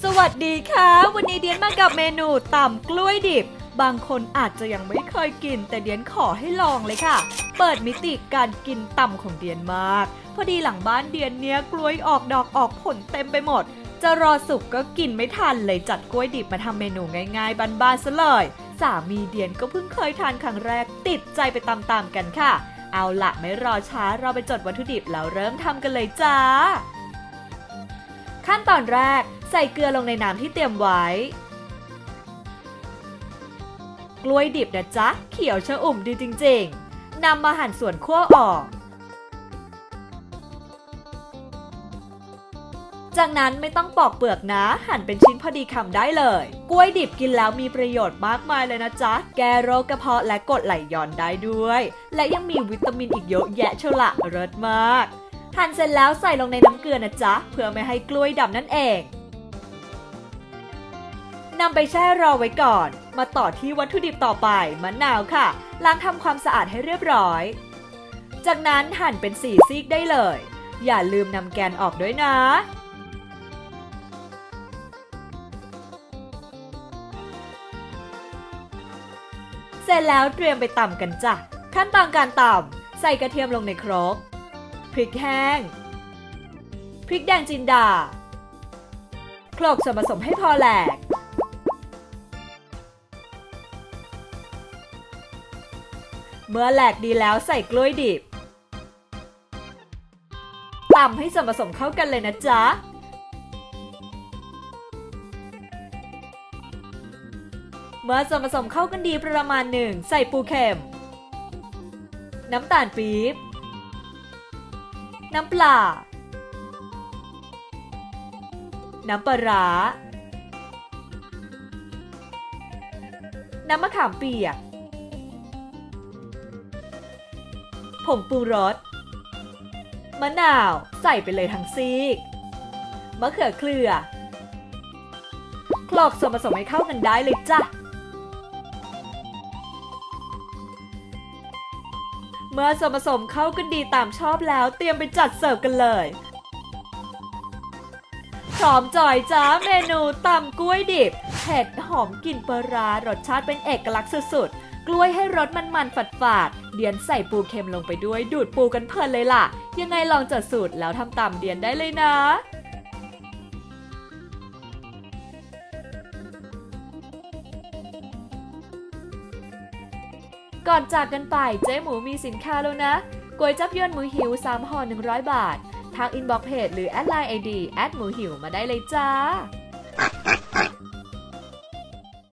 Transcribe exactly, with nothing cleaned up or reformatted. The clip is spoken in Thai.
สวัสดีค่ะวันนี้เดียนมากับเมนูตำกล้วยดิบบางคนอาจจะยังไม่เคยกินแต่เดียนขอให้ลองเลยค่ะเปิดมิติการกินตำของเดียนมากพอดีหลังบ้านเดียนเนี้ยกล้วยออกดอกออกผลเต็มไปหมดจะรอสุกก็กินไม่ทันเลยจัดกล้วยดิบมาทำเมนูง่ายๆบ้านๆซะเลยสามีเดียนก็เพิ่งเคยทานครั้งแรกติดใจไปตามๆกันค่ะเอาละไม่รอช้าเราไปจดวัตถุดิบแล้วเริ่มทำกันเลยจ้าขั้นตอนแรกใส่เกลือลงในน้ำที่เตรียมไว้กล้วยดิบนะจ๊ะเขียวชอุ่มดีจริงๆนำมาหั่นส่วนขั้วออกจากนั้นไม่ต้องปอกเปลือกนะหั่นเป็นชิ้นพอดีคำได้เลยกล้วยดิบกินแล้วมีประโยชน์มากมายเลยนะจ๊ะแก้โรคกระเพาะและกรดไหลย้อนได้ด้วยและยังมีวิตามินอีกเยอะแยะเชียวละเลิศมากหั่นเสร็จแล้วใส่ลงในน้ำเกลือนะจ๊ะเพื่อไม่ให้กล้วยดำนั่นเองนำไปแช่รอไว้ก่อนมาต่อที่วัตถุดิบต่อไปมะนาวค่ะล้างทำความสะอาดให้เรียบร้อยจากนั้นหั่นเป็นสี่ซีกได้เลยอย่าลืมนำแกนออกด้วยนะเสร็จแล้วเตรียมไปตำกันจ้ะขั้นตอนการตำใส่กระเทียมลงในครกพริกแห้งพริกแดงจินดาโขลกส่วนผสมให้พอแหลกเมื่อแหลกดีแล้วใส่กล้วยดิบตำให้ส่วนผสมเข้ากันเลยนะจ๊ะเมื่อส่วนผสมเข้ากันดีประมาณหนึ่งใส่ปูเค็มน้ำตาลปี๊บน้ำปลาน้ำปลาร้าน้ำมะขามเปียกผงปรุงรสมะนาวใส่ไปเลยทั้งซีกมะเขือเกลือโขลกส่วนผสมให้เข้ากันได้เลยจ้ะเมื่อส่วนผสมเข้ากันดีตามชอบแล้วเตรียมไปจัดเสิร์ฟกันเลยพร้อมจอยจ้าเมนูตำกล้วยดิบเผ็ดหอมกลิ่นปลาร้ารสชาติเป็นเอกลักษณ์สุดๆกล้วยให้รสมันๆฝาดๆเดียนใส่ปูเค็มลงไปด้วยดูดปูกันเพลินเลยล่ะยังไงลองจดสูตรแล้วทำตามเดียนได้เลยนะก่อนจากกันไปเจ๊หมูมีสินค้าแล้วนะก๋วยจั๊บยวนหมูหิวสามห่อหนึ่งร้อยบาททักอินบ็อกซ์เพจหรือแอดไลน์ไอดีแอดหมูหิวมาได้เลยจ้า